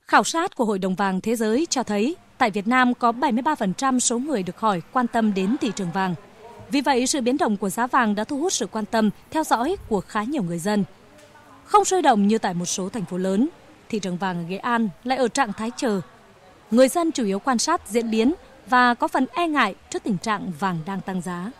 Khảo sát của Hội đồng vàng Thế giới cho thấy tại Việt Nam có 73% số người được hỏi quan tâm đến thị trường vàng. Vì vậy, sự biến động của giá vàng đã thu hút sự quan tâm, theo dõi của khá nhiều người dân. Không sôi động như tại một số thành phố lớn, thị trường vàng ở Nghệ An lại ở trạng thái chờ. Người dân chủ yếu quan sát diễn biến và có phần e ngại trước tình trạng vàng đang tăng giá.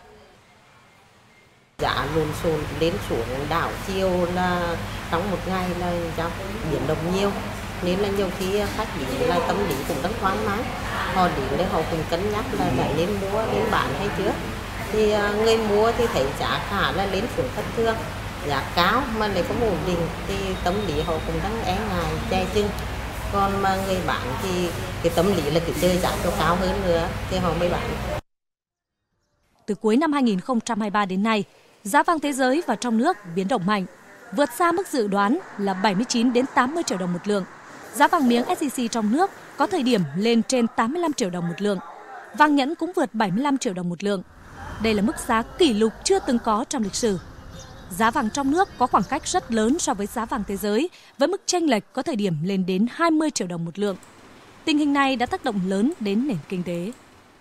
Giá lùn xùn đến xuống đảo chiều là trong một ngày là giá biến động nhiều, nên là nhiều khi khách đến là tâm lý cũng rất hoang mang. Họ đến để họ cũng cân nhắc là phải nên mua, nên bán hay chưa. Thì người mua thì thấy giá cả là lên xuống thất thường, giá cao mà lại không ổn định thì tâm lý họ cũng đang e ngại, che chừng. Còn mà người bán thì cái tâm lý là cứ chơi giá cho cao hơn nữa thì họ mới bán. Từ cuối năm 2023 đến nay, giá vàng thế giới và trong nước biến động mạnh, vượt xa mức dự đoán là 79 đến 80 triệu đồng một lượng. Giá vàng miếng SJC trong nước có thời điểm lên trên 85 triệu đồng một lượng. Vàng nhẫn cũng vượt 75 triệu đồng một lượng. Đây là mức giá kỷ lục chưa từng có trong lịch sử. Giá vàng trong nước có khoảng cách rất lớn so với giá vàng thế giới, với mức chênh lệch có thời điểm lên đến 20 triệu đồng một lượng. Tình hình này đã tác động lớn đến nền kinh tế.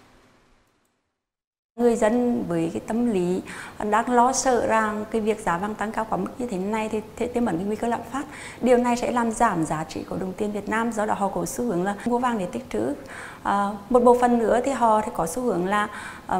Người dân với cái tâm lý đang lo sợ rằng cái việc giá vàng tăng cao quá mức như thế này thì tiềm ẩn nguy cơ lạm phát. Điều này sẽ làm giảm giá trị của đồng tiền Việt Nam, do đó họ có xu hướng là mua vàng để tích trữ. Một bộ phận nữa thì họ có xu hướng là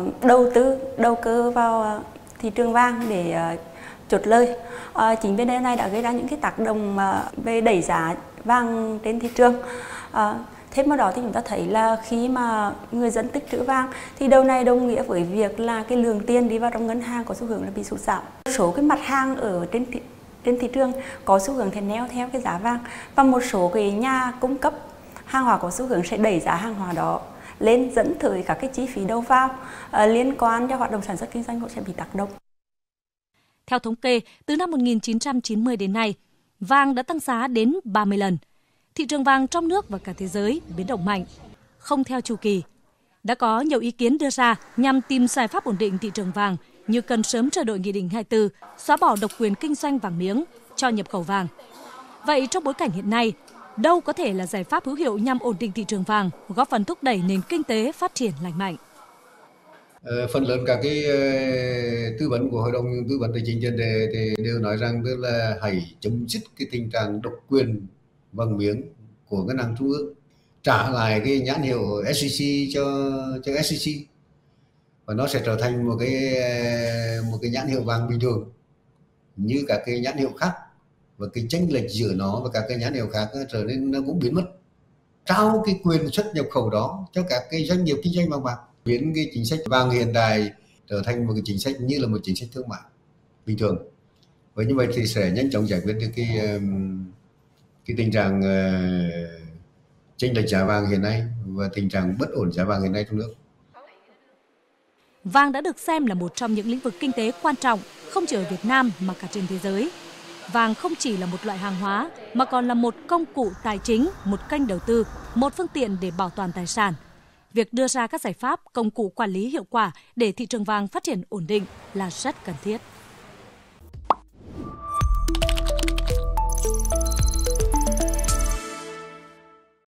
đầu cơ vào thị trường vàng để chốt lời. Chính vì điều này đã gây ra những cái tác động về đẩy giá vàng trên thị trường. Thêm vào đó thì chúng ta thấy là khi mà người dân tích trữ vàng thì điều này đồng nghĩa với việc là cái lượng tiền đi vào trong ngân hàng có xu hướng là bị sụt giảm. Một số cái mặt hàng ở trên thị trường có xu hướng thì neo theo cái giá vàng, và một số cái nhà cung cấp hàng hóa có xu hướng sẽ đẩy giá hàng hóa đó lên, dẫn tới các cái chi phí đầu vào liên quan cho hoạt động sản xuất kinh doanh cũng sẽ bị tác động. Theo thống kê, từ năm 1990 đến nay, vàng đã tăng giá đến 30 lần. Thị trường vàng trong nước và cả thế giới biến động mạnh, không theo chu kỳ. Đã có nhiều ý kiến đưa ra nhằm tìm giải pháp ổn định thị trường vàng, như cần sớm sửa đổi Nghị định 24, xóa bỏ độc quyền kinh doanh vàng miếng cho nhập khẩu vàng. Vậy trong bối cảnh hiện nay, đâu có thể là giải pháp hữu hiệu nhằm ổn định thị trường vàng, góp phần thúc đẩy nền kinh tế phát triển lành mạnh? Phần lớn các cái tư vấn của Hội đồng tư vấn tài chính tiền tệ thì đều nói rằng tức là hãy chấm dứt cái tình trạng độc quyền vàng miếng của ngân hàng trung ương, trả lại cái nhãn hiệu SJC cho SJC, và nó sẽ trở thành một cái nhãn hiệu vàng bình thường như các cái nhãn hiệu khác, và cái chênh lệch giữa nó và các cái nhãn hiệu khác trở nên nó cũng biến mất. Trao cái quyền xuất nhập khẩu đó cho các cái doanh nghiệp kinh doanh vàng bạc, biến cái chính sách vàng hiện tại trở thành một cái chính sách như là một chính sách thương mại bình thường. Và như vậy thì sẽ nhanh chóng giải quyết được cái tình trạng chênh lệch giá vàng hiện nay và tình trạng bất ổn giá vàng hiện nay trong nước. Vàng đã được xem là một trong những lĩnh vực kinh tế quan trọng không chỉ ở Việt Nam mà cả trên thế giới. Vàng không chỉ là một loại hàng hóa mà còn là một công cụ tài chính, một kênh đầu tư, một phương tiện để bảo toàn tài sản. Việc đưa ra các giải pháp, công cụ quản lý hiệu quả để thị trường vàng phát triển ổn định là rất cần thiết.